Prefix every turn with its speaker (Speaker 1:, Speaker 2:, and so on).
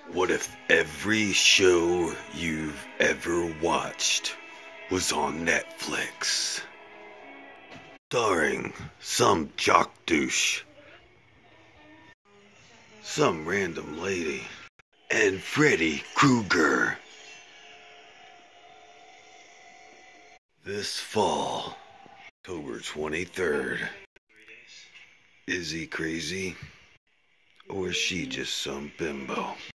Speaker 1: What if every show you've ever watched was on Netflix? Starring some jock douche, some random lady, and Freddy Krueger. This fall, October 23rd. Is he crazy? Or is she just some bimbo?